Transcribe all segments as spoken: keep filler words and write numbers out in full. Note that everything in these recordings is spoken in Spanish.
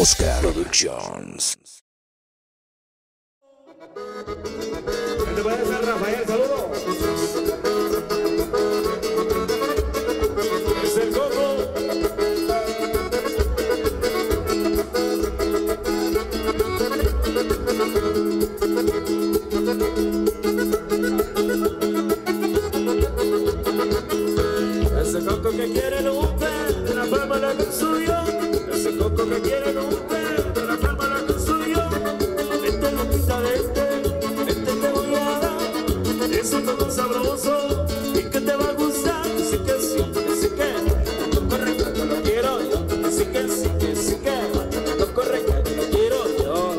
Oscar Productions. ¿Qué te parece, Rafael? Saludo. Es el Coco. Ese Coco que quiere lumpen, de la fama la construyó. Ese Coco que quiere lumpen, de la fama la construyó. Vente, Lupita, vente, vente te voy a dar ese Coco sabroso y que te va a gustar. Sí que sí, que sí que, Coco rico que lo quiero yo. Que sí que sí, que sí que, Coco rico que lo quiero yo.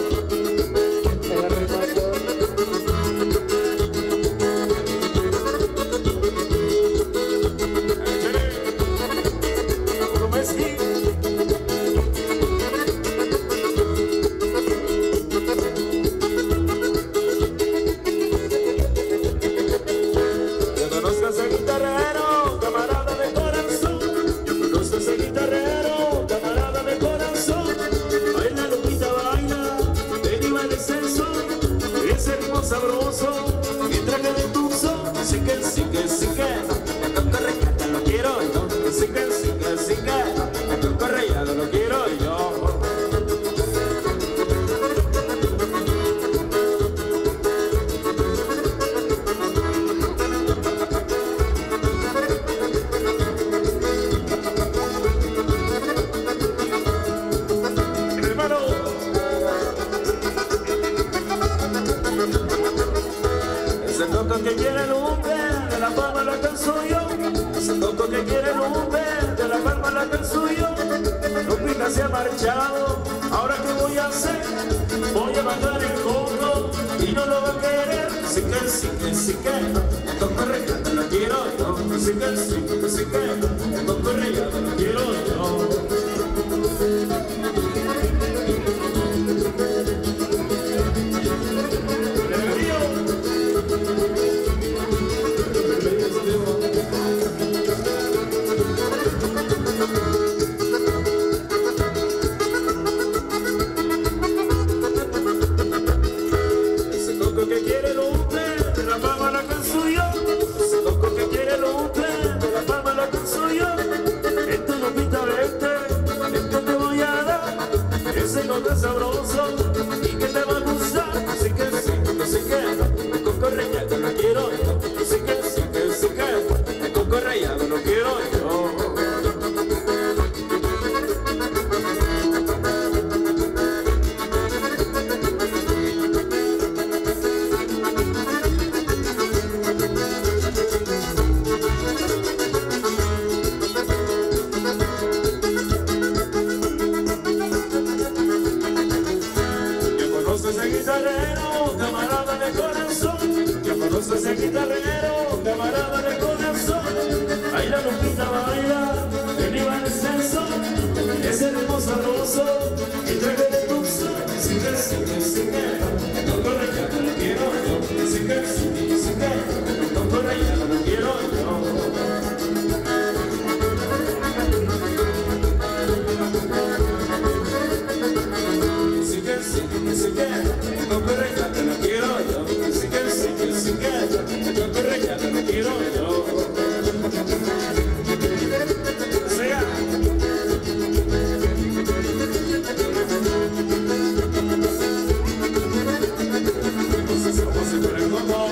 Sabroso, mi traje de tuzo, sí que sí que sí que, Coco rico lo quiero yo, sí que sí que sí que, Coco rico lo quiero yo. Ese Coco que quiere lumpen, de la fama la alcanzo yo. Ese Coco que quiere lumpen, de la fama la alcanzo yo. Lupita se ha marchado, ahora qué voy a hacer, voy a matar el Coco y no lo va a querer. Sí que sí que sí que, Coco rico te lo quiero yo. Sí que sí que sí que, Coco rico te lo quiero yo. Sabroso y que te va a gustar, así que sí, que sí que, Coco rico lo quiero yo, sí que sí, que sí que, Coco rico lo quiero yo. Camarada de corazón, ya conoces ese guitarrero, camarada de corazón. Ahí la Lupita baila, el iba en exceso, ese ritmo sabroso, y traje de tuzo. Sí que sí que sí que, Coco rico lo quiero yo. Sí que sí que sí que, Coco rico lo quiero yo. Sí que sí que sí que, Coco rico te lo quiero yo. Sí que sí que sí que, Coco rico te lo quiero yo. Sea. Entonces como si fuera el Coco.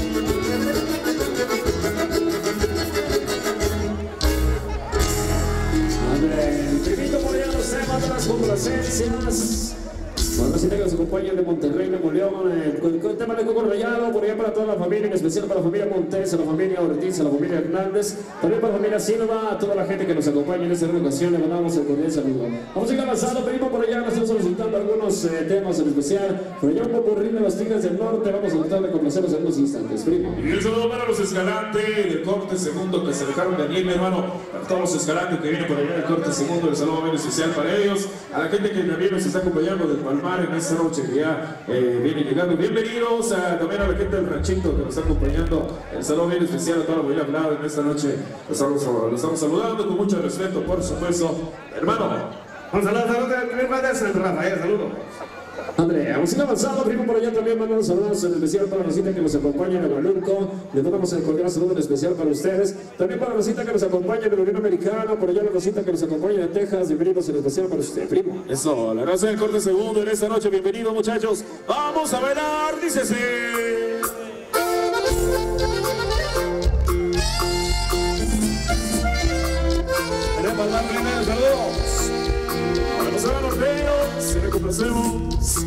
Hombre, primito por allá no se matan las complacencias. Bueno, así que nos acompañan de Monterrey, de León, eh, con, con el tema de Coco Rayado, por allá para toda la familia, en especial para la familia Montes, a la familia Ortiz, a la familia Hernández, también para la familia Silva, a toda la gente que nos acompaña en esta ocasión, le mandamos el cordial saludo. Vamos a ir avanzando, pedimos por allá, nos estamos solicitando algunos eh, temas en especial, por allá un poco de los Tigres del Norte, vamos a tratar de complacerlos en unos instantes, primo. Y un saludo para los Escalante del corte segundo que se dejaron de venir, mi hermano, para todos los Escalante que vienen por allá del corte segundo, el saludo bien especial para ellos, a la gente que también nos está acompañando del Palmar en esta noche que ya eh, viene llegando. Bienvenidos a, también a la gente del ranchito que nos está acompañando. El saludo bien especial a toda la familia Hablada en esta noche. Los estamos, los estamos saludando con mucho respeto, por supuesto. Hermano, Un saludo, saludo al primo de San Rafael, saludos. André, vamos a ir avanzando, primo, por allá también mandamos saludos en especial para Rosita que nos acompaña en Hualulco. Le mandamos el cordial saludo en especial para ustedes. También para Rosita que nos acompaña en la Unión Americana, por allá la Rosita que nos acompaña en Texas. Bienvenidos en especial para usted, primo. Eso, la raza del corte segundo en esta noche. Bienvenidos, muchachos. Vamos a bailar, dice así. Queremos dar primero saludos. Vamos a ver los dedos, si le complacemos.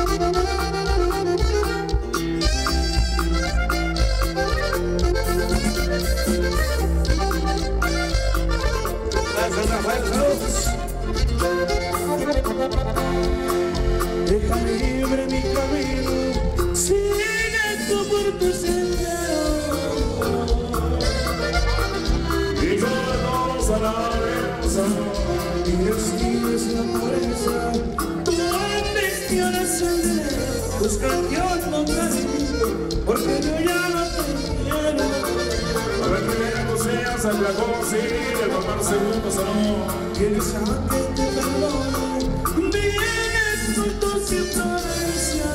San Rafael, saludos. Déjame libre mi camino, sigue tú por tu sendero. Y todos a la vez. Mi destino es la pobreza, tu ambición es el dinero. Busca Dios no cariño, porque yo ya no te quiero. A ver que viene seas al dragón, sí, el papá segundo salón. Quieres a que te perdone, vienes con tu imprudencia.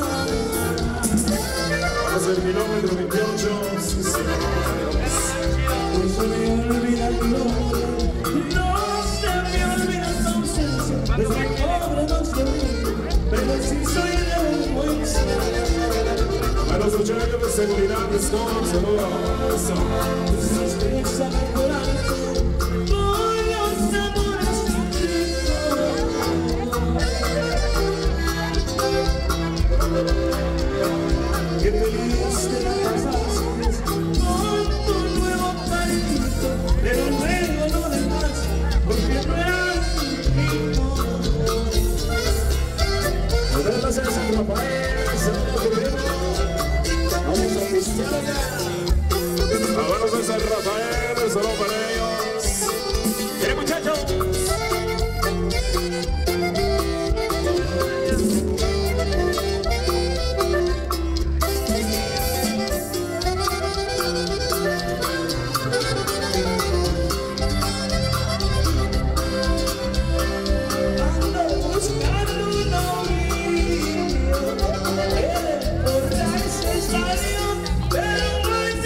Vamos al kilómetro veintiocho, sí, sí, No se me olvida tu nombre, no se me olvida tu ausencia. Desde pobre no se ríe, pero sí soy de vergüenza. a los muchachos de seguridad, Stone, saludos. Nos piensa mejorarte por los amores que qué feliz te la pasaste con tu nuevo cariñito, pero luego no demás, porque no era mi hijo. Nos vemos en San Rafael, saludos, primo. Vamos a pistear allá. Vámonos a San Rafael, saludos para ellos. ¡Eh, muchachos! Ando buscando un novio, él por la estación, pero no hay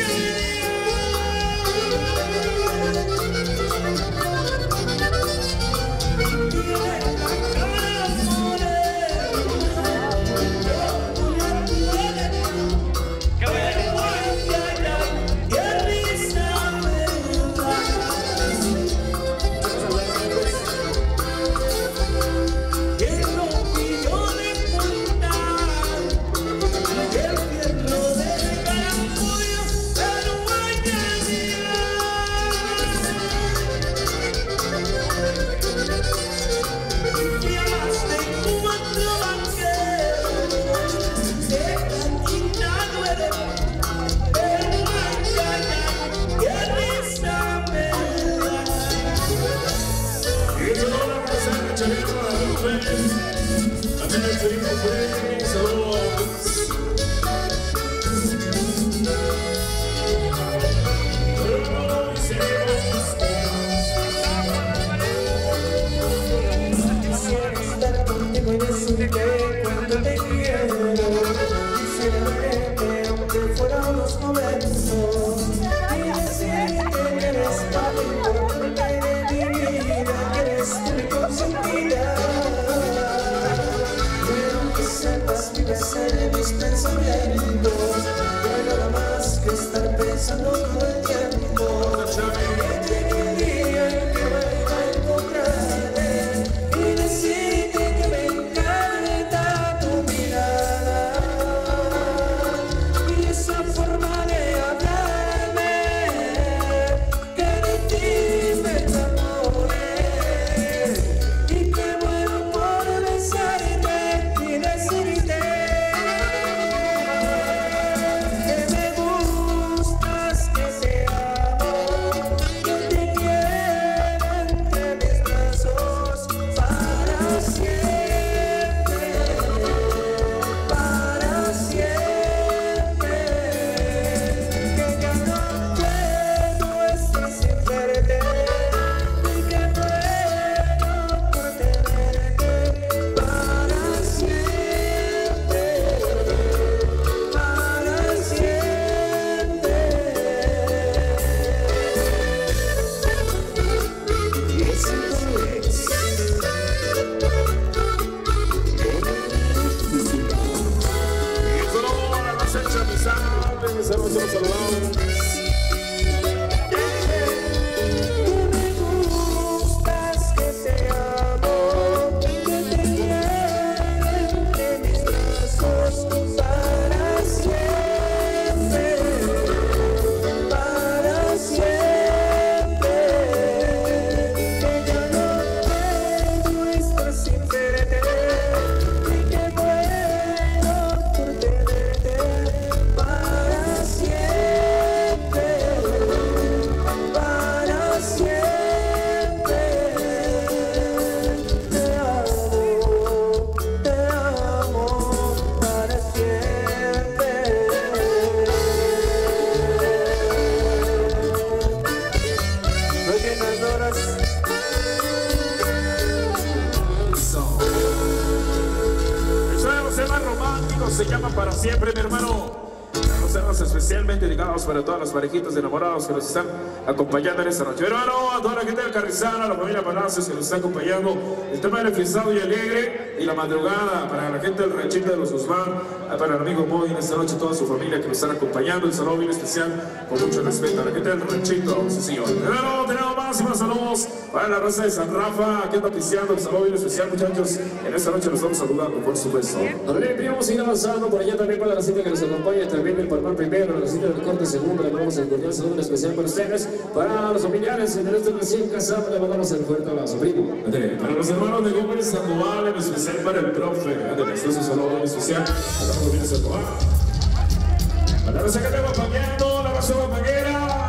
amigos, se llama Para Siempre, mi hermano. Los temas especialmente dedicados para todas las parejitas de enamorados que nos están acompañando en esta noche. Mi hermano, a toda la gente del Carrizal, a la familia Palacios que nos está acompañando. El tema del fiestado y alegre y la madrugada para la gente del ranchito de los Guzmán, para el amigo Moy en esta noche, toda su familia que nos están acompañando. Un saludo bien especial, con mucho respeto a la gente del ranchito, sí señor. Pero tenemos más y más saludos para la raza de San Rafa, que anda pisteando. Un saludo bien especial, muchachos. En esta noche nos estamos saludando, por supuesto. A ver, vamos a ir avanzando por allá también para la cita que nos acompaña, también el Palmar primero, la cita del corte segundo. Le mandamos el cordial saludo especial para ustedes, para los familiares en este recién casado. Le mandamos el fuerte abrazo, primo. Para los hermanos de Gómez Sandoval, en especial para el profe. Entonces, un saludo bien especial. Hablamos bien Sandoval. Para la raza que te va paqueando, la raza va paquera.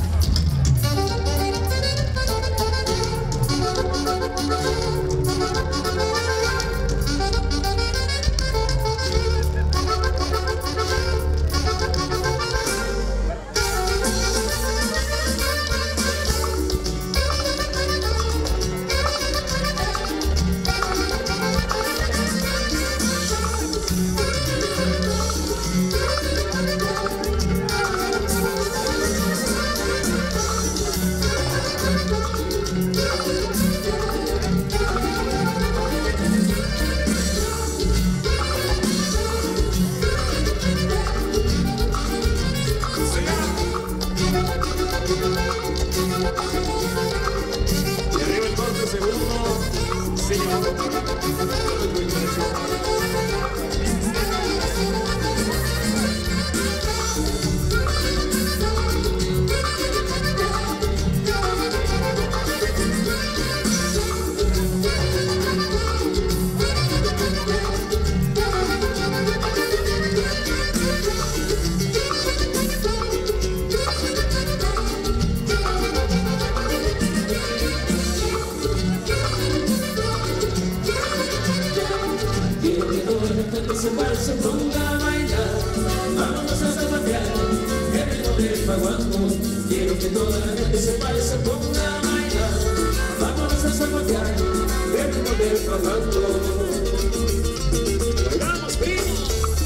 Se parece, ponga a bailar, vámonos a zapatear, el ritmo del paguango. Quiero que toda la gente se parece, ponga a bailar, vámonos a zapatear, el ritmo del paguango. ¡Bailamos, primos!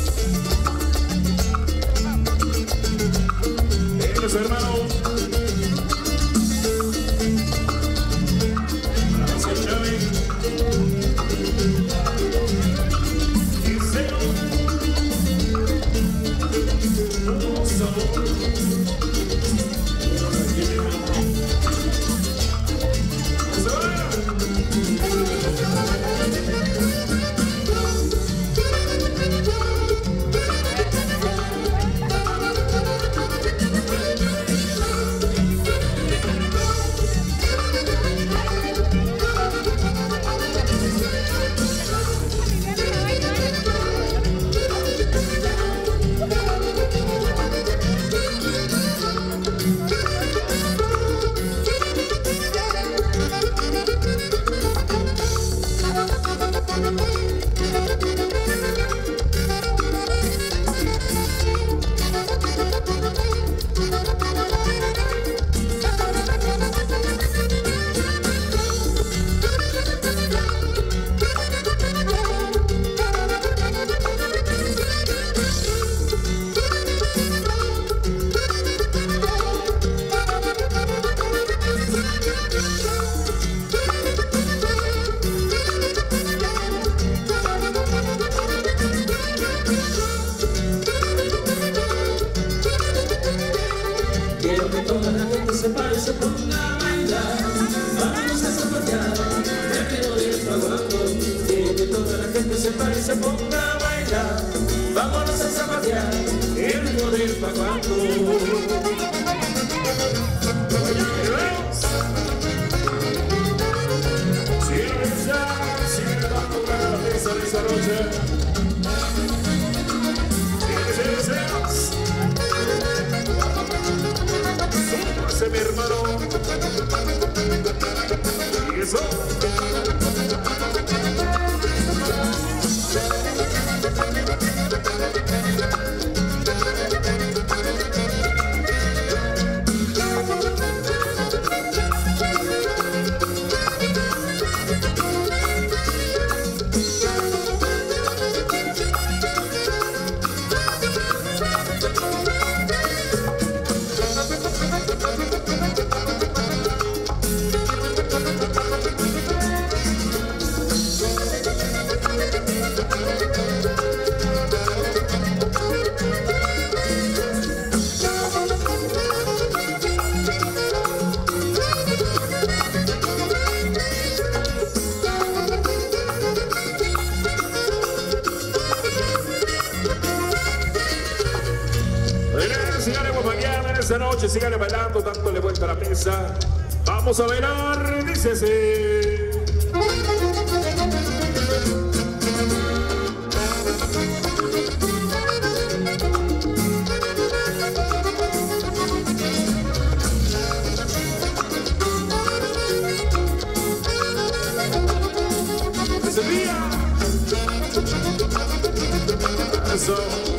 Ellos, hermanos. Vamos a Chavi. Se parece, ponga a bailar, vámonos a zapatear, el ritmo del paguango. Quiero que toda la gente se parece, ponga a bailar, vámonos a zapatear, el ritmo del paguango. Sigue dando una cabeza de esta noche. Súbase, mi hermano. Y eso. esta noche, síganle bailando, dándole vuelta a la mesa. Vamos a bailar, dice así. Eso.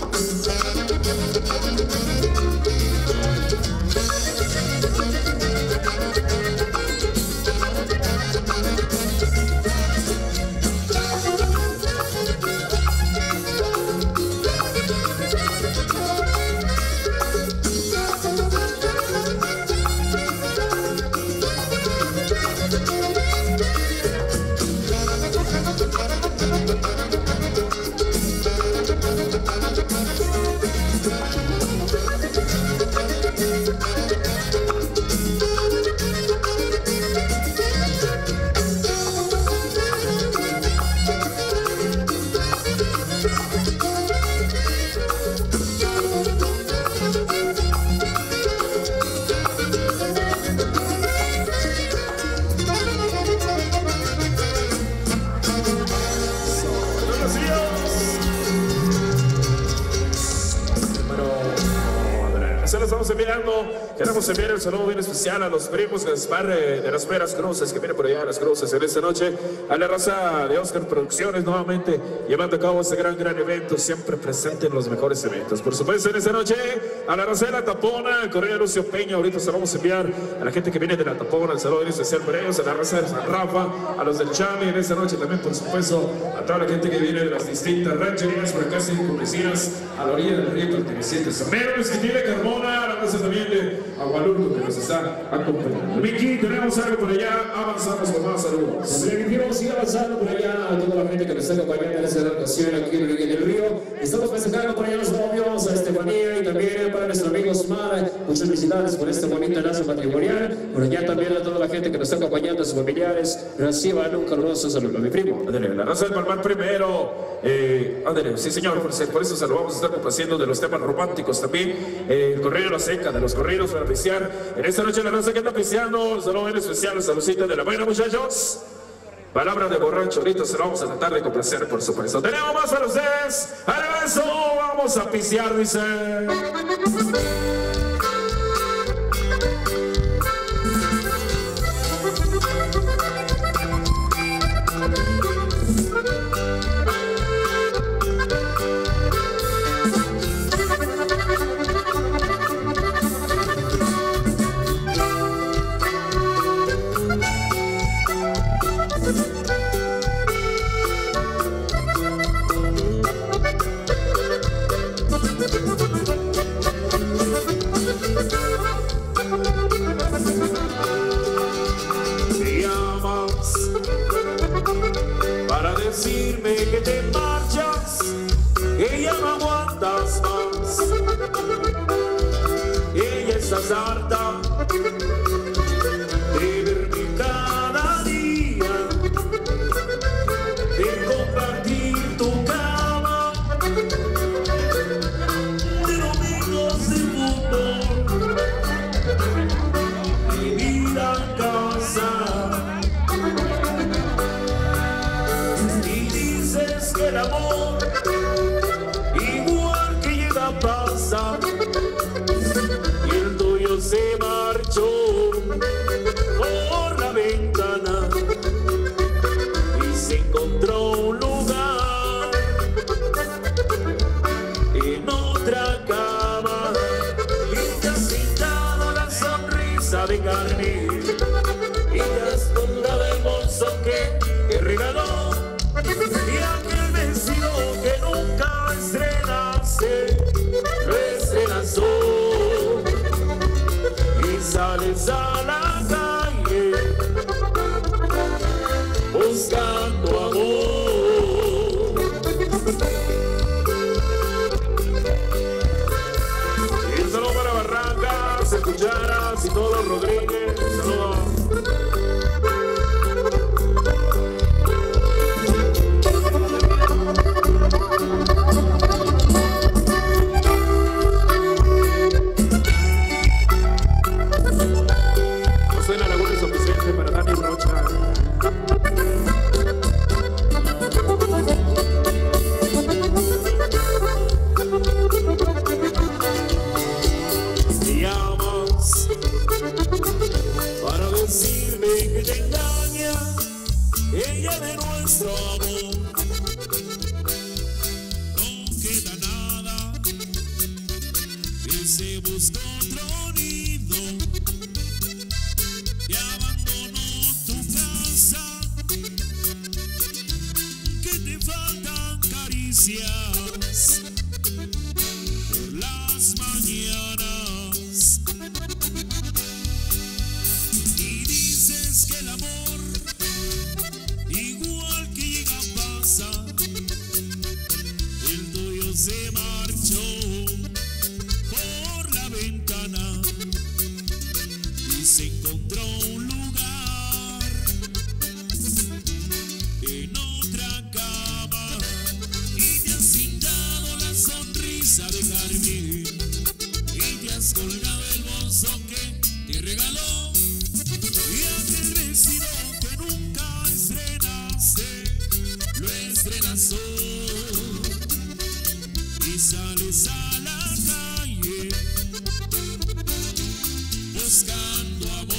Estamos enviando, queremos enviar el saludo bien especial a los primos Gaspar eh, de las Veras Cruces, que vienen por allá de las Cruces en esta noche, a la raza de Oscar Producciones, nuevamente llevando a cabo este gran, gran evento, siempre presente en los mejores eventos. Por supuesto, en esta noche, a la raza de La Tapona, al Correo Lucio Peña, ahorita se vamos a enviar a la gente que viene de La Tapona, el saludo bien especial para ellos, a la raza de San Rafa, a los del Chami, en esta noche también, por supuesto, a toda la gente que viene de las distintas rancherías, por acá, con vecinas, a la orilla del río perteneciente a Zamero, Esquitile, Carmona, a la raza también de Agualulco, que nos está acompañando. Miki, tenemos algo por allá, avanzamos con más saludos. Vamos a ir avanzando por allá a toda la gente que nos está acompañando en esta ocasión aquí en el río. Estamos festejando por allá los novios, a Estefanía y también para nuestro amigo Osmar. Muchas felicidades por este bonito enlace matrimonial. Por allá también a toda la gente que nos está acompañando, a sus familiares. Reciban un caluroso saludo a mi primo. Ándale, la raza del Palmar primero. Eh, ándale, sí señor, por, por eso se lo vamos a estar complaciendo de los temas románticos también. Eh, el corrido La Seca, de los corridos para apreciar. En esta noche la raza que está apreciando, saludo en especial, saludcita de la buena, muchachos. Palabra de borracho, ahorita se lo vamos a tratar de complacer, por supuesto. Tenemos más para ustedes. ¡A eso! Vamos a pisear, dice. Decirme que te marchas, que ya no aguantas más. Ella está harta de verme cada día, de compartir tu cama, de domingos de fútbol, de vida en casa. Que el amor igual que llega pasa, y el tuyo se marchó por la ventana y se encontró un lugar en otra cama, y te has quitado la sonrisa de carne y te has comprado el bolso que te regaló. Y aquel vestido que nunca estrenaste, lo estrenazó. Y sales a la calle buscando amor. Y un saludo para Barrancas, Cucharas y todo Rodríguez. Un saludo. buscó otro nido y abandonó tu casa, que te faltan caricias por las mañanas, y dices que el amor igual que llega pasa, el tuyo se marchó por la ventana y se encontró un lugar en otra cama, y te has pintado la sonrisa de carmín y te has colgado el bolso que te regaló, y aquel vestido que nunca estrenaste lo estrenas hoy y sales a la calle buscando amor.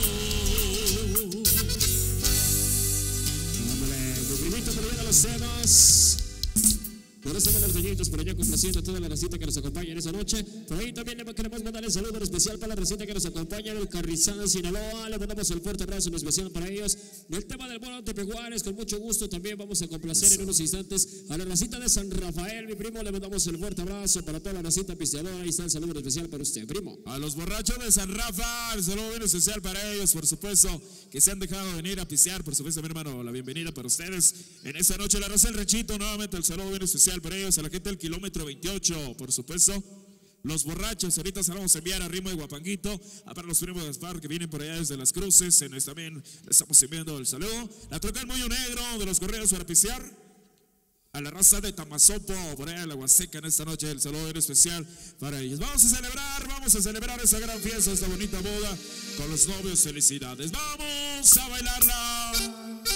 Ándale, mi primito, pero venga los temas. Por eso los doñitos por allá complaciendo a toda la racita que nos acompaña en esa noche. Por ahí también le queremos mandar el saludo en especial para la racita que nos acompaña del Carrizal, Sinaloa. Le mandamos el fuerte abrazo en especial para ellos. Del tema del Bono Tepehuanes, con mucho gusto también vamos a complacer en unos instantes a la racita de San Rafael, mi primo. Le mandamos el fuerte abrazo para toda la racita pisteadora. Ahí está el saludo en especial para usted, primo. A los borrachos de San Rafa, el saludo bien especial para ellos, por supuesto, que se han dejado venir a pistear. Por supuesto, mi hermano, la bienvenida para ustedes en esta noche. La raza del Rechito, nuevamente el saludo bien especial para ellos. A la gente del kilómetro veintiocho, por supuesto. Los borrachos, ahorita se vamos a enviar a ritmo de Guapanguito. A para los primos de Gaspar que vienen por allá desde Las Cruces. En este también les estamos enviando el saludo. La troca del Moño Negro de los Correos para pistear. A la raza de Tamazopo, por allá en la Huasteca en esta noche, el saludo bien especial para ellos. Vamos a celebrar, vamos a celebrar esa gran fiesta, esta bonita boda con los novios. Felicidades. Vamos a bailarla.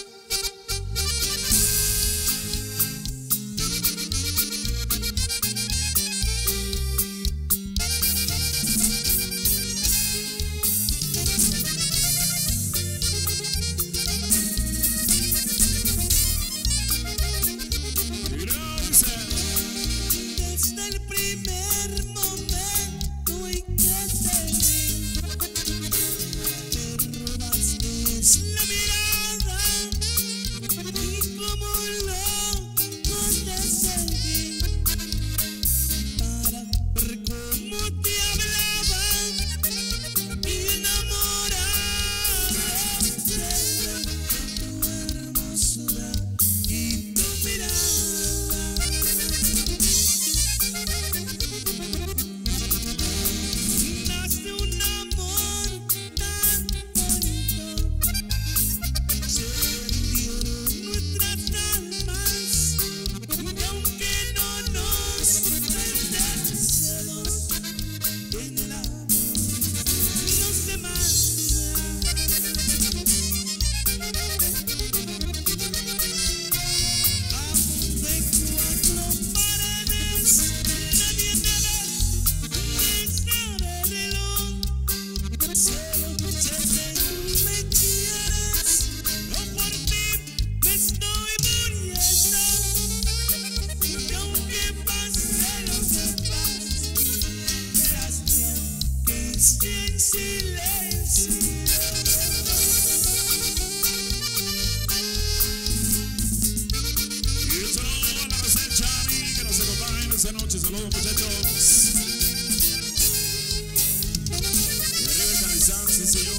Desde el primer momento en que te vi, me robaste la mirada y como loco te seguí para ver cómo te hablaba y enamorada de tu hermosura y tu mirada. Nace un amor tan bonito, se hundieron nuestras almas, y aunque no nos perdemos en el amor, nos demanda. Amor de cuatro paredes, nadie te ve, ni sabe de lo, solo sé que tú me quieres, yo por ti me estoy muriendo, y aunque pase lo que pase, serás mío, que esté en silencio. Y un saludo a la raza del Chavi que nos acompaña esta noche. Saludos, muchachos. Y arriba el Carrizal, sí señor.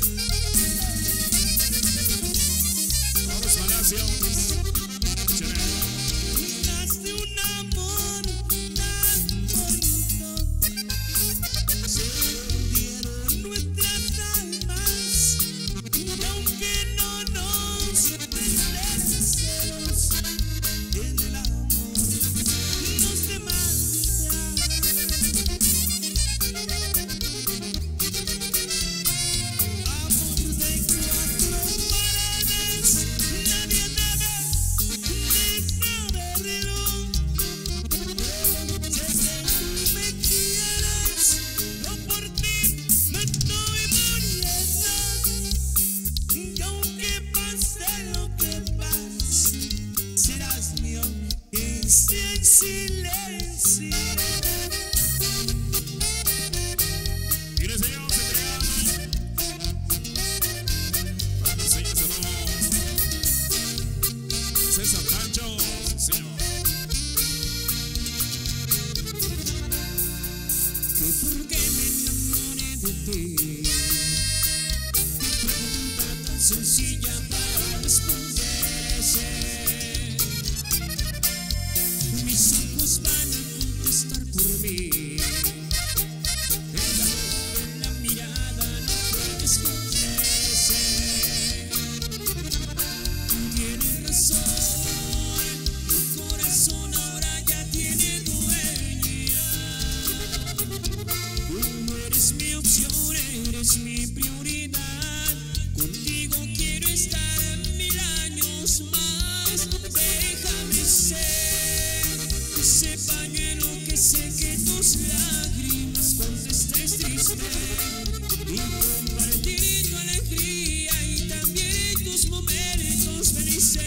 Vamos, Palacios. Chévere. Nace un amor tan bonito, se hundieron nuestras almas, y aunque no nos perdemos en el amor, nos demanda. Amor de cuatro paredes, nadie te ve, ni sabe de lo, sé que tú me quieres, yo por ti me estoy muriendo, y aunque pase lo que pase, serás mío, que esté en silencio. ti. Pregunta tan sencilla para responderse. Mis ojos van a contestar por mí. El amor en la mirada no puede esconderse. Tienes razón, mi corazón ahora ya tiene dueña. Tú eres mi opción, eres mi prioridad. Contigo quiero estar mil años más. Déjame ser ese pañuelo que seque tus lágrimas cuando estés triste, y compartir tu alegría y también tus momentos felices.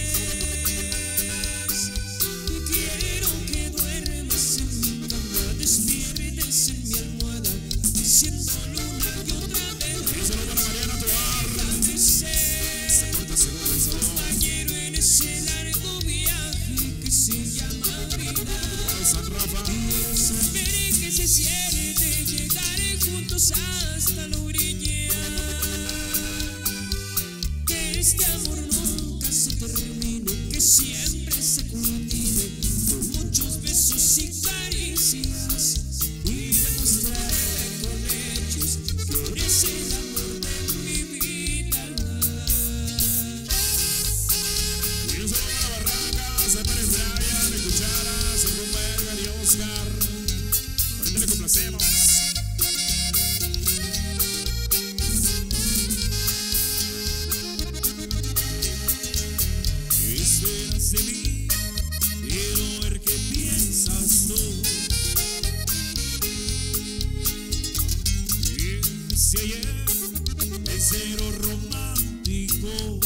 Quiero que duermas en mi cama, despiertes en mi almohada, diciéndolo una y otra vez. Déjame ser compañero en ese largo viaje que se llama vida. Quiero saber que se siente llegar juntos hasta la orilla. Que este amor nunca se termine, que siempre se cultive con muchos besos y caricias, y demostraré con hechos que eres el amor de mi vida. Y un saludo a la barraca, se Pérez Brian, de Cucharas, el Bomba Edgar y Oscar. Ahorita le complacemos. ¿Qué esperas de mí? Quiero ver qué piensas tú. Y si ayer es cero romántico,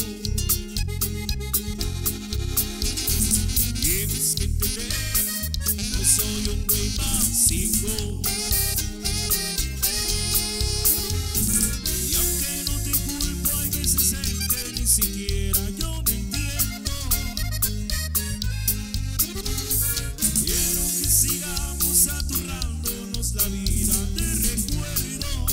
tienes que entender, no soy un güey básico. Y aunque no te culpo, hay veces en que ni siquiera yo me entiendo. Quiero que sigamos aturrándonos la vida de recuerdos.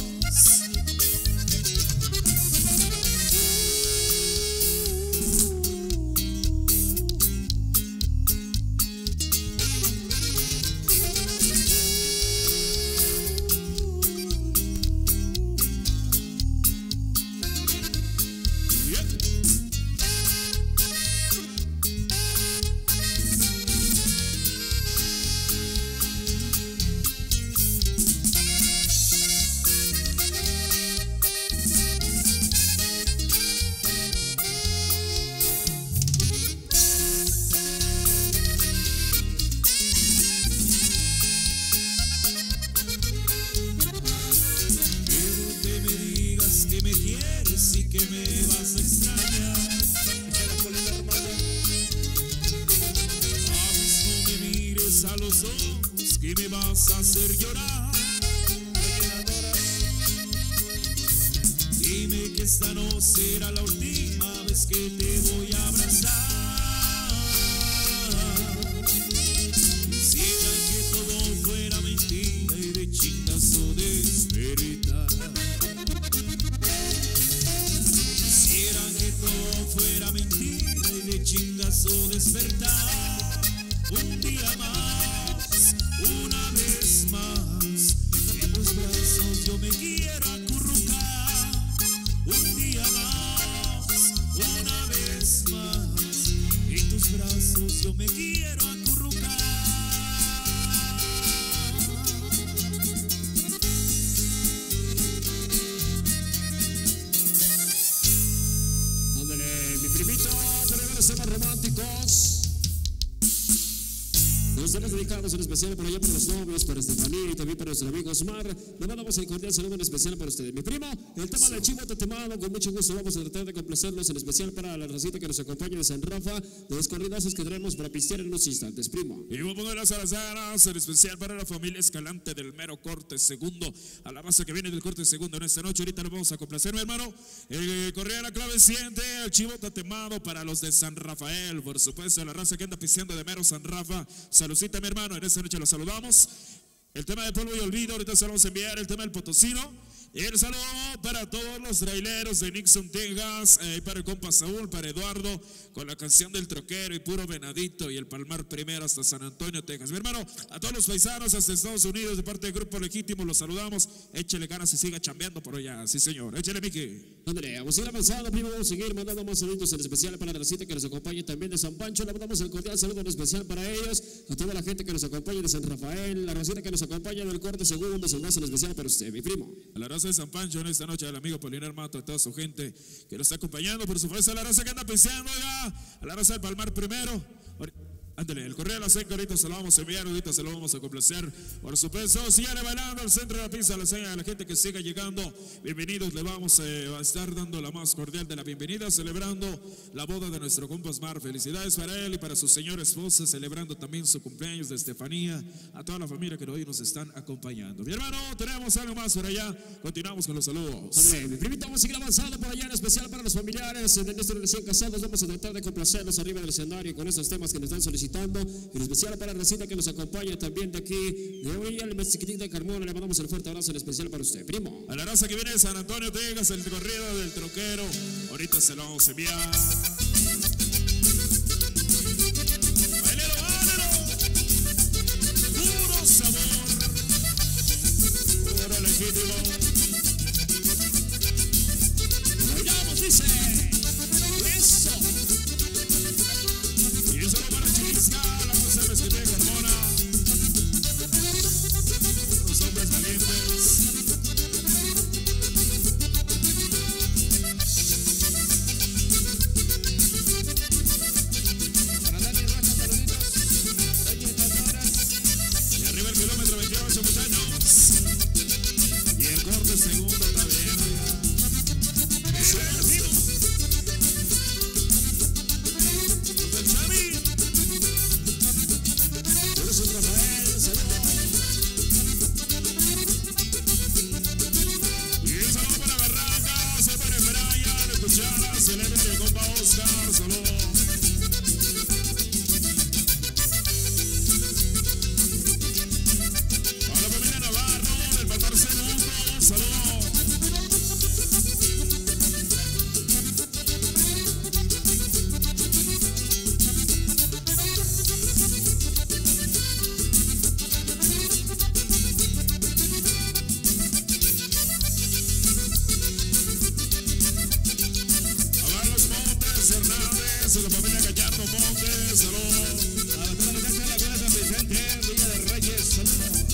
Que me vas a hacer llorar. Dime que esta no será la última vez que te voy a abrazar. Quisiera que todo fuera mentira y de chingazo despertar. Quisiera que todo fuera mentira y de chingazo despertar. Un día más, una vez más, en tus brazos yo me quiero acurrucar. Un día más, una vez más, en tus brazos yo me quiero acurrucar. Ándale, mi primito, para los temas románticos. Los temas dedicados en especial por allá para los novios, para Estefanía y también para nuestro amigo Osmar. Le mandamos el cordial saludo en especial para ustedes. Mi primo, el tema del chivo tatemado, con mucho gusto vamos a tratar de complacerlos, en especial para la racita que nos acompaña de San Rafa, de los corridazos que traemos para pistear en unos instantes, primo. Y vamos a poner las alazaras, en especial para la familia Escalante del mero corte segundo, a la raza que viene del corte segundo en esta noche. Ahorita lo vamos a complacer, mi hermano. El correa la clave siente, el chivo tatemado para los de San Rafael, por supuesto, la raza que anda pisteando de mero San Rafa. Saludcita, mi hermano, en esta noche los saludamos. El tema de polvo y olvido, ahorita se lo vamos a enviar. El tema del potosino, Y el saludo para todos los traileros de Nixon, Texas, eh, para el compa Saúl, para Eduardo, con la canción del troquero y puro venadito y el Palmar primero hasta San Antonio, Texas. Mi hermano, a todos los paisanos hasta Estados Unidos, de parte del Grupo Legítimo, los saludamos. Échele ganas y siga chambeando por allá. Sí, señor. Échele, Miki. Ándale, vamos a ir avanzando, primo, vamos a seguir mandando más saludos en especial para la cita que nos acompaña también de San Pancho. Le mandamos el cordial saludo en especial para ellos, a toda la gente que nos acompaña de San Rafael, la racita que nos acompaña del corte segundo, saludos en especial para usted, mi primo. A la raza de San Pancho en esta noche, al amigo Polinar Mato, a toda su gente que lo está acompañando, por supuesto a la raza que anda pisteando, oiga, a la raza del Palmar primero. Ándale, el correo a la seca, ahorita se lo vamos a enviar, ahorita se lo vamos a complacer. Por supuesto, síganle bailando al centro de la pista, la seña de la gente que siga llegando. Bienvenidos, le vamos eh, a estar dando la más cordial de la bienvenida, celebrando la boda de nuestro compa Osmar. Felicidades para él y para su señora esposa, celebrando también su cumpleaños de Estefanía, a toda la familia que hoy nos están acompañando. Mi hermano, tenemos algo más por allá, continuamos con los saludos. Ándale, mi primito, vamos a seguir avanzando por allá, en especial para los familiares de nuestros recién casados. Vamos a tratar de complacerlos arriba del escenario con esos temas que nos están solicitando. En especial para la recita que nos acompaña también de aquí, de hoy, el más chiquitín de Carmona. Le mandamos el fuerte abrazo en especial para usted, primo. A la raza que viene de San Antonio, Texas, el corrido del troquero, ahorita se lo vamos a enviar. Bailero, bailero, puro sabor, puro legítimo. Bailamos, dice, eso. Y solo para Chilisca, la conserva que tiene Carmona. Los hombres valientes. Para darle racha, saluditos. Y arriba el kilómetro veintiocho, muchachos. Y el corte segundo también, oiga. Eso es, amigo. Del Xavi. San Rafael, saludos. Y un saludo para Barranca, se para Brian, escuchar, celebra el compa Oscar, saludos. A la familia Navarro, del Palmar segundo, saludos. Hernández, de la familia Gallardo Montes, saludos. A toda la gente de la Villa San Vicente, Villa de Reyes, saludos.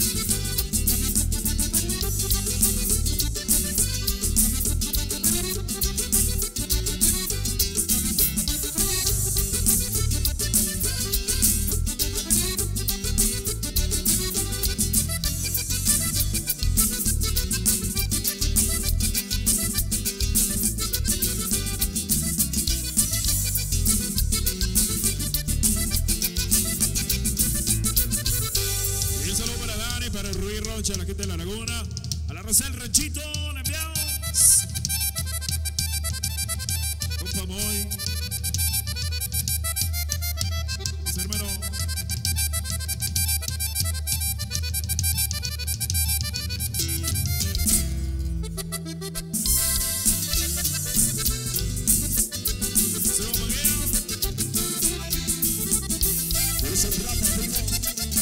A la gente de la Laguna, a la raza del Ranchito, le enviamos. Compa Moy, pues, hermano. Se lo magueo. San Rafael, primo.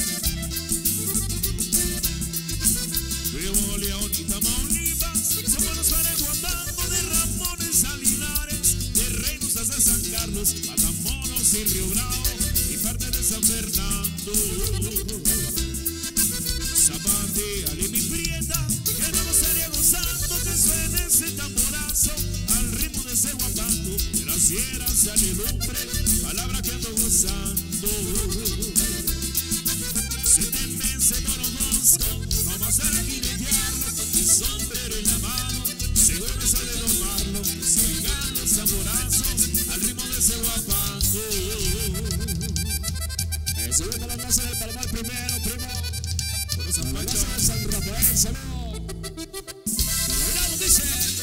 Nuevo León y Tamaulipas, somos los pareguandando de Ramones a Linares, de Reynos hasta San Carlos, Matamoros y Río Bravo, y parte de San Fernando. Zapate, Alimi Prieta, que no nos estaría gozando, que suene ese tamborazo, al ritmo de ese guapango, de la sierra sale lumbre, palabra que ando gozando. Se te vence toro mosco, no vas a jinetearlo con tu sombrero en la mano, seguro sale de domarlo, que se oigan los tamborazos al ritmo de ese guapango. El segundo la raza del Palmar primero, primo. Bueno, San La Pancho. raza de San Rafael, saludos. Bailamos, dice.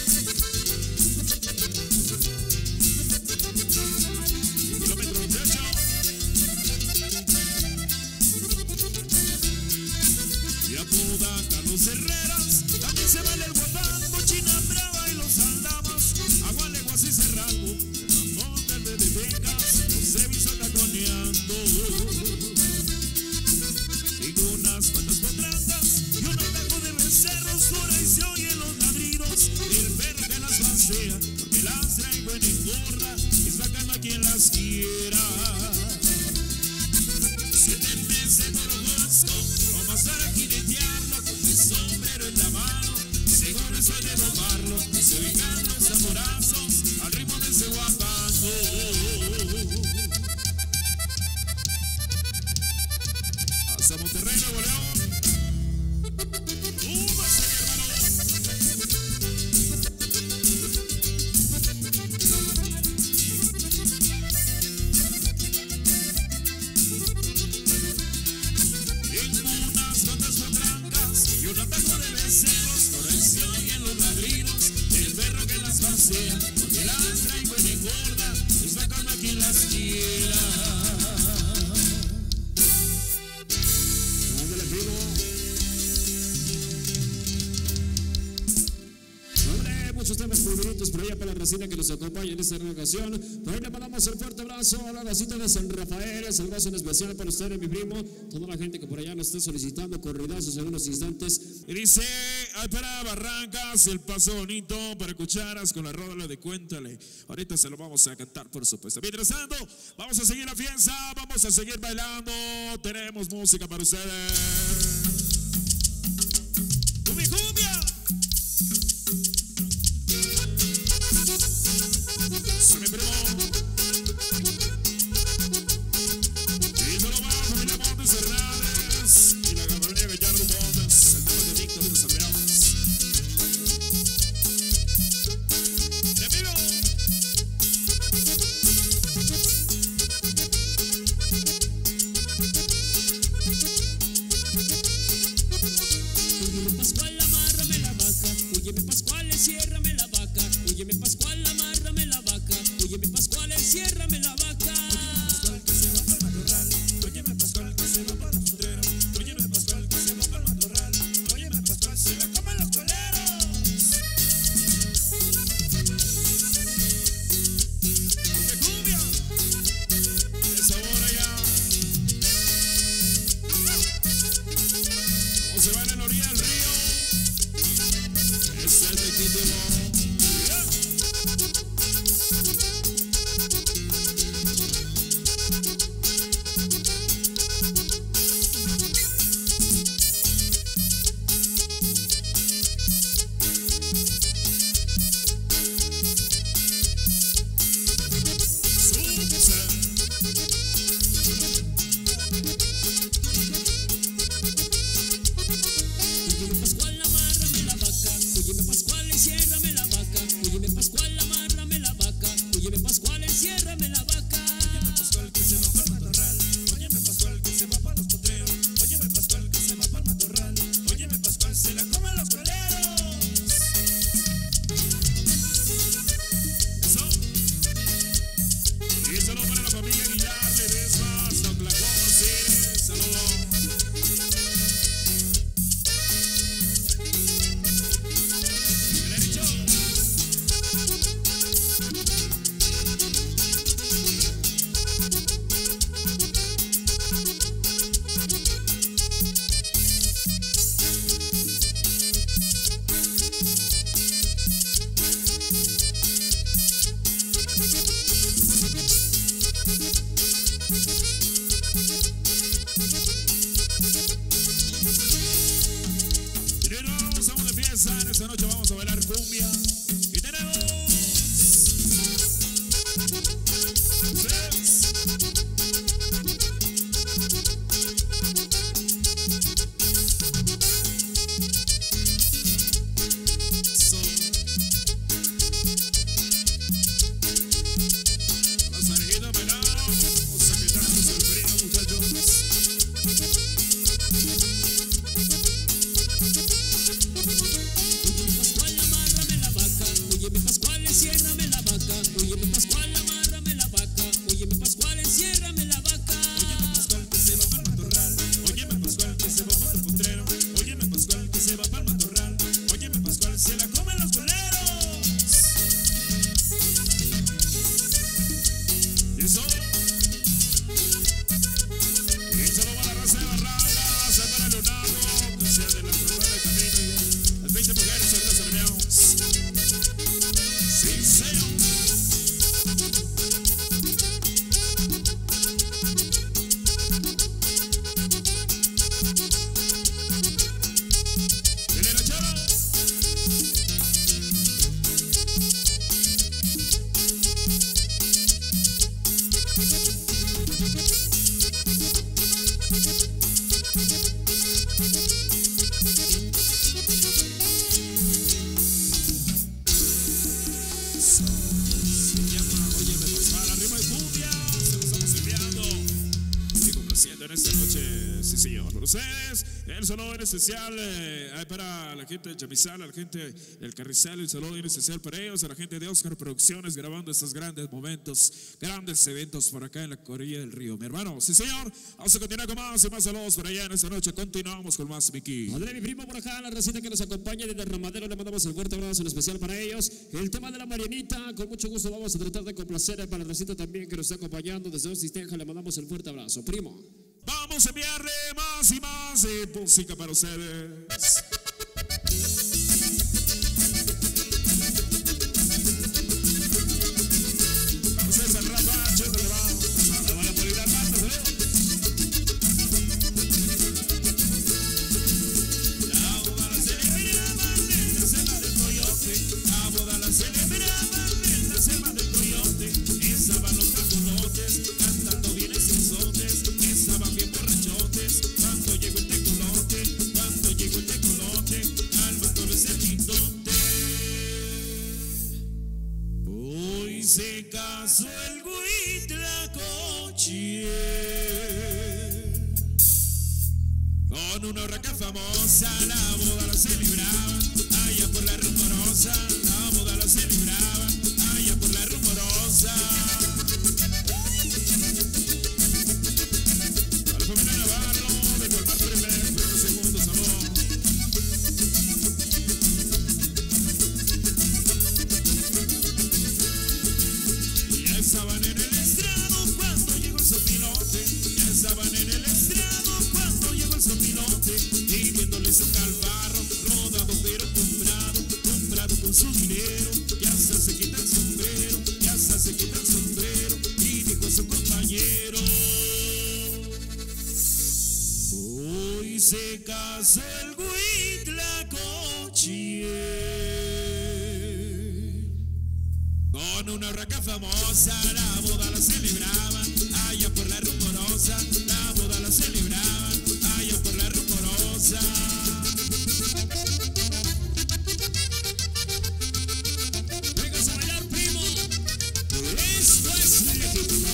Kilómetro veintiocho. Y apoda Carlos Herreras, también se vale el guapango. hasta Monterrey, Nuevo León. ¡Uh, más serio, hermano! En unas gotas potrancas y un atajo de becerros, floreció y en los ladridos el perro que las pasea, porque las traigo en engorda, es la calma quien las quiera. Muchos temas favoritos por allá para la racina que nos acompaña en esta ocasión. Por ahí le mandamos el fuerte abrazo a la racita de San Rafael, saludos en especial para ustedes, mi primo, toda la gente que por allá nos está solicitando corridazos en unos instantes. Y dice, ay, para Barrancas, el paso bonito para cucharas con la rola de Cuéntale. Ahorita se lo vamos a cantar, por supuesto. Mientras tanto, vamos a seguir la fiesta, vamos a seguir bailando, tenemos música para ustedes. ¡Cumbia, cumbia! Se me primo. Y solo va familia Montes Hernández y la compañía Gallardo Montes, el tema de Víctor y los Aldeanos. ¡De vivo! Óyeme Pascual, amárrame la vaca. Óyeme Pascual, enciérrame la vaca. Óyeme Pascual, amárrame la vaca. Óyeme Pascual, enciérrame la vaca. Óyeme Pascual que se va para el matorral. Óyeme Pascual que se va para los potreros. Óyeme Pascual que se va para el matorral. Óyeme Pascual se la comen los coleros. Cumbia, cumbia. Esa hora ya. haciendo en esta noche, sí señor. Por ustedes, el saludo en especial eh, hay para la gente de Chamizal, a la gente del Carrizal, el saludo en especial para ellos, a la gente de Oscar Producciones grabando estos grandes momentos, grandes eventos por acá en la orilla del río. Mi hermano, sí señor, vamos a continuar con más y más saludos por allá en esta noche. Continuamos con más, Miki. André, mi primo por acá, la receta que nos acompaña desde Ramadero, le mandamos el fuerte abrazo en especial para ellos. El tema de la Marianita, con mucho gusto vamos a tratar de complacer para la receta también que nos está acompañando desde Osisteja, le mandamos el fuerte abrazo, primo. Vamos a enviarle más y más de música para ustedes. César Rafa, Cheto le va. La van a poner las matas, ¿eh? La boda la celebraban en la selva del Coyote. La boda la celebraban en la selva del Coyote. Estaban los cajolotes cantando bien excesotes. Estaban bien borrachotes cuando llegó el tecolote. Cuando llegó el tecolote, calmándoles el quintote. Hoy se casó el Huitlacoche con una urraca famosa. La boda la celebraban allá por la rumorosa. La boda la celebraban allá por la rumorosa. A la familia Navarro de Colmar primero, primer segundo salón. Ya estaban en el estrado cuando llegó el sopilote. Ya estaban en el estrado cuando llegó el sopilote. Pidiéndoles un calvarro, rodado pero comprado, comprado con su dinero. Ya hasta se quita el sombrero, ya hasta se quita el sombrero. Y dijo a su compañero: hoy se casó el Huitlacoche con una urraca famosa. La boda la celebraban allá por la rumorosa. La boda la celebraban allá por la rumorosa. Vengas a bailar, primo. Esto es legítimo.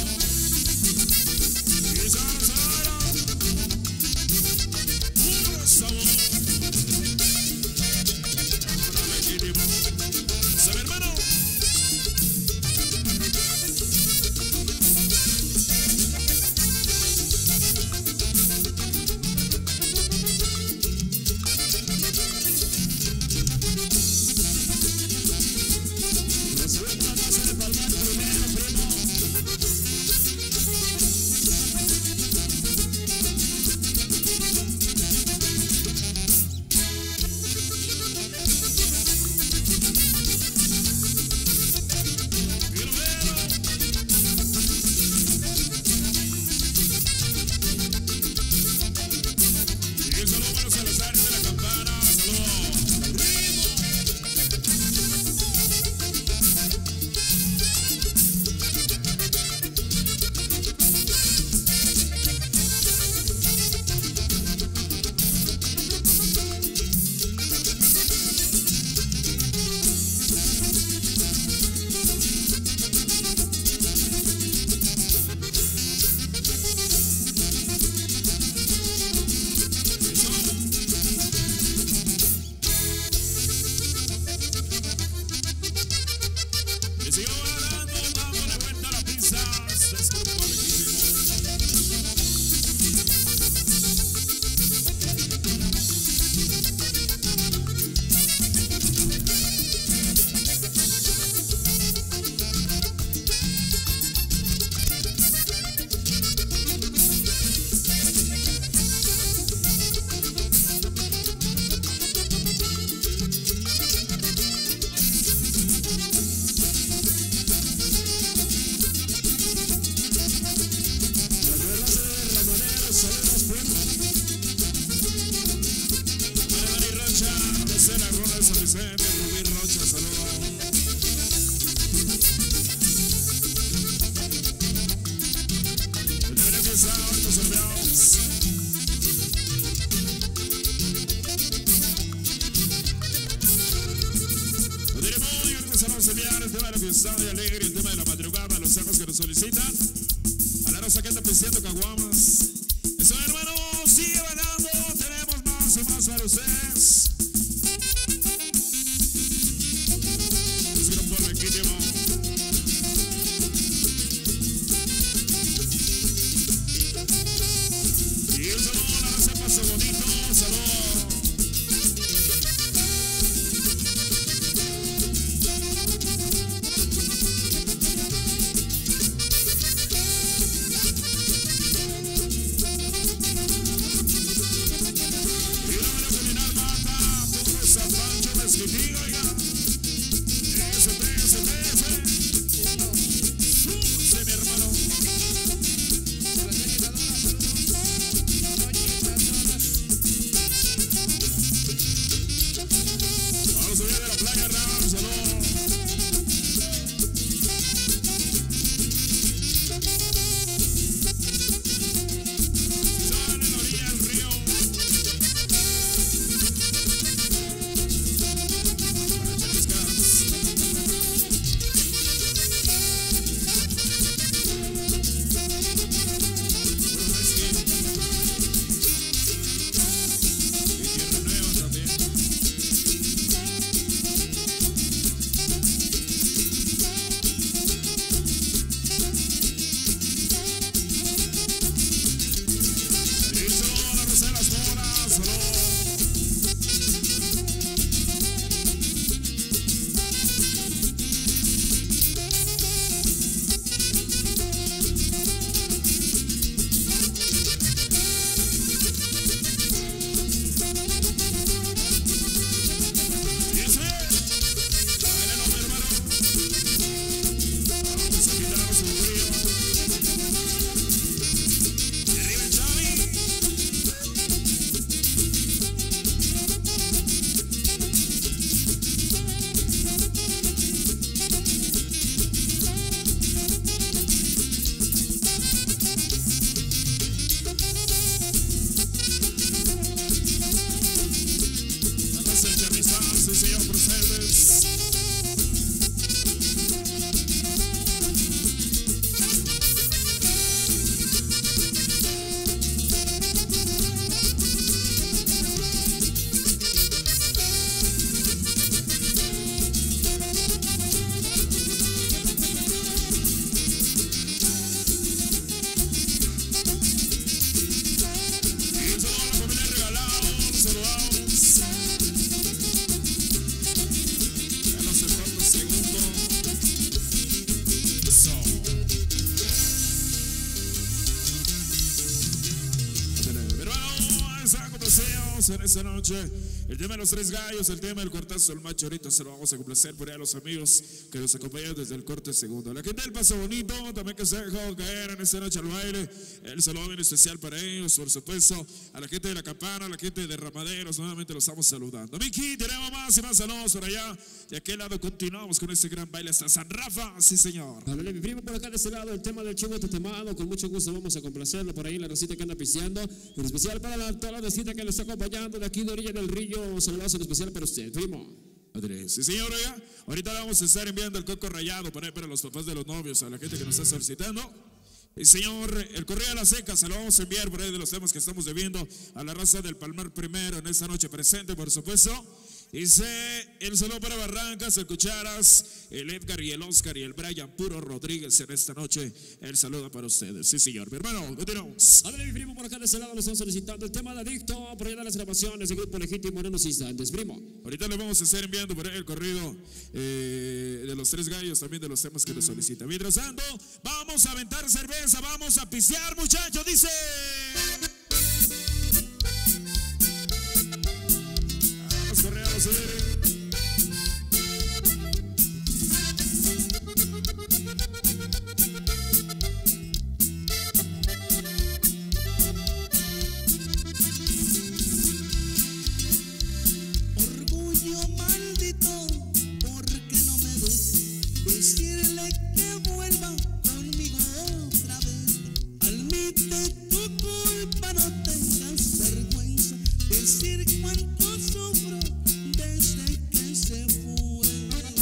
Y sabor, sabor. Puro sabor. Ahora legítimo. ¿Sabe, hermano? Fiesta y alegre, el tema de la madrugada, los temas que nos solicitan. A la rosa que anda pisteando caguamas. en esta noche. El tema de los tres gallos, el tema del cortazo del macho. Ahorita se lo vamos a complacer por ahí a los amigos que nos acompañan desde el corte segundo. La gente del Paso Bonito también que se ha dejado caer en esta noche al baile. El saludo bien especial para ellos, por supuesto. A la gente de La Campana, a la gente de Ramaderos, nuevamente los estamos saludando. Miki, tenemos más y más saludos por allá. De aquel lado continuamos con este gran baile hasta San Rafa. Sí, señor. Háblale, mi primo, por acá de este lado, el tema del chivo tatemado. Con mucho gusto vamos a complacerlo por ahí, la rosita que anda pisteando. En especial para la, toda la rosita que le está acompañando de aquí de orilla del río. Un saludazo en especial para usted, primo. Sí, señor, ya. Ahorita le vamos a estar enviando el coco rayado para, para los papás de los novios, a la gente que nos está solicitando. Y señor, el correo a la seca se lo vamos a enviar por ahí de los temas que estamos debiendo a la raza del Palmar primero en esta noche presente, por supuesto. Dice el saludo para Barrancas, el Cucharas, el Edgar y el Oscar y el Brian Puro Rodríguez en esta noche. El saludo para ustedes. Sí, señor. Mi hermano, continuamos. Háblale, mi primo, por acá de este lado le estamos solicitando el tema de Adicto. Por allá de las grabaciones de Grupo Legítimo en unos instantes, primo. Ahorita le vamos a estar enviando por ahí el corrido eh, de los tres gallos, también de los temas que nos solicitan. Mientras tanto, vamos a aventar cerveza, vamos a pistear, muchachos. Dice... Correos, Orgullo maldito, porque no me dejes decirle que vuelva conmigo otra vez. Admite tu culpa, no tengas vergüenza, decir cuánto sufro desde que se fue.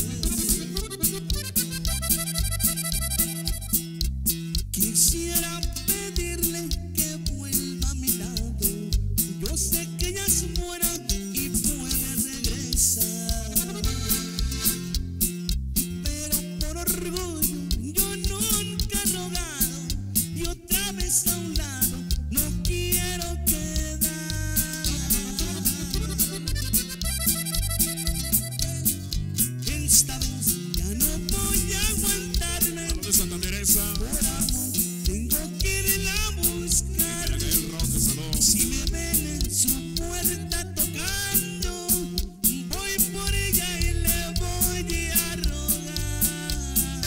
Quisiera pedirle que vuelva a mi lado. Yo sé que ella es buena y puede regresar, pero por orgullo yo nunca he rogado y otra vez a un lado no quiero quedar. Esta vez ya no voy a aguantarme. Saludos de Santa Teresa. Por amor tengo que irla a buscar. El Roque, saludos. Si me ven en su puerta tocando, voy por ella y le voy a rogar.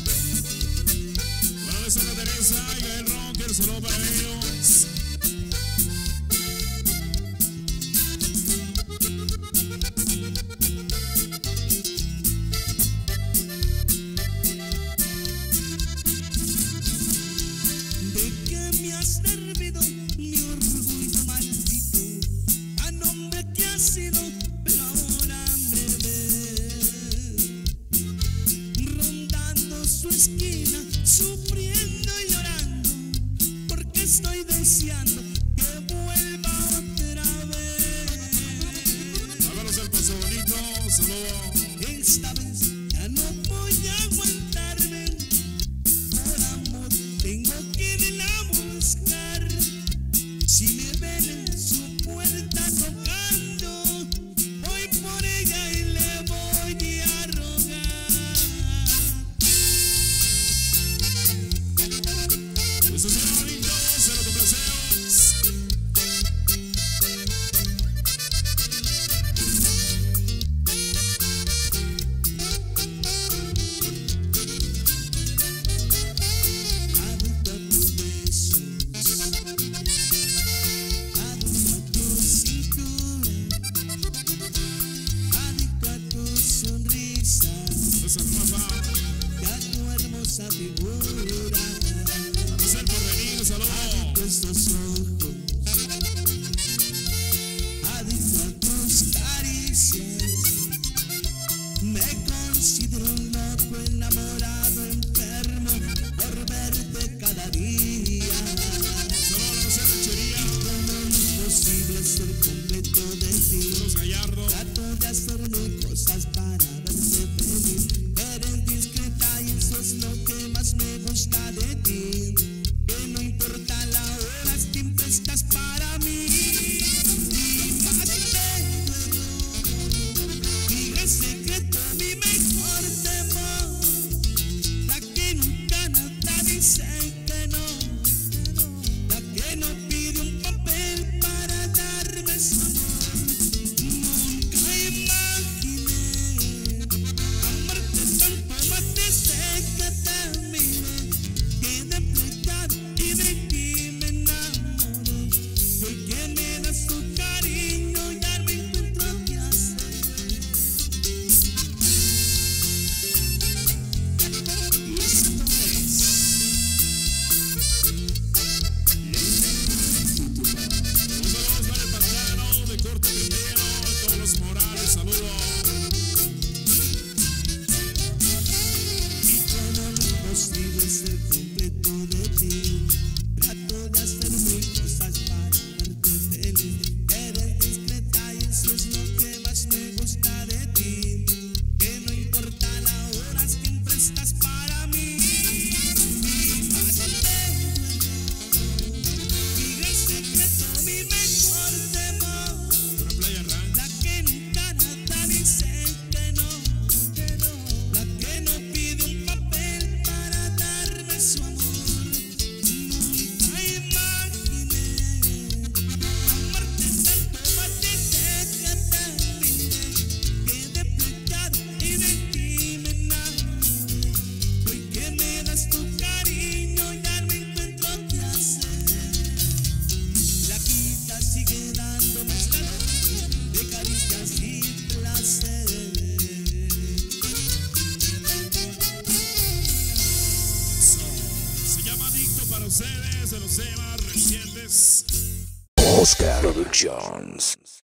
Bueno, de Santa Teresa y el Roque, el saludo para ellos. ¿De qué me ha servido mi orgullo maldito? A nombre que ha sido, pero ahora me ve rondando su esquina, sufriendo y llorando, porque estoy deseando que vuelva otra vez. Háganos el Paso Bonito, saludo. Esta vez ya no voy a aguantarme. Por amor tengo que irla a buscar. Si me ven en su puerta tocando, voy por ella y le voy a rogar. Eso es bonito, se lo complacemos. Adicto a tus besos, adicto Hoy que me das tu cariño ya no encuentro qué hacer. Y esto es Un saludo para el Pantano de Corte Primero, todos los Morales, saludos. y todo lo posible es ser completo de ti. Trato de hacer mil cosas para verte feliz. Eres discreta y eso es lo que más me gusta de ti. Que no importa la hora, siempre estás para mí. Mi más bello error, mi gran secreto, mi mejor temor. Por Playa Ranch. La que nunca nada dice que no, que no. La que no pide un papel para darme su amor. Nunca imaginé amarte tanto, maldita que te brindé. Quedé plegado y de ti me enamoré. Hoy que me das tu cariño ya no encuentro qué hacer. La vida sigue dándome esta noche de caricias y placer. Se llama Adicto para ustedes, de los temas recientes. Oscar Productions.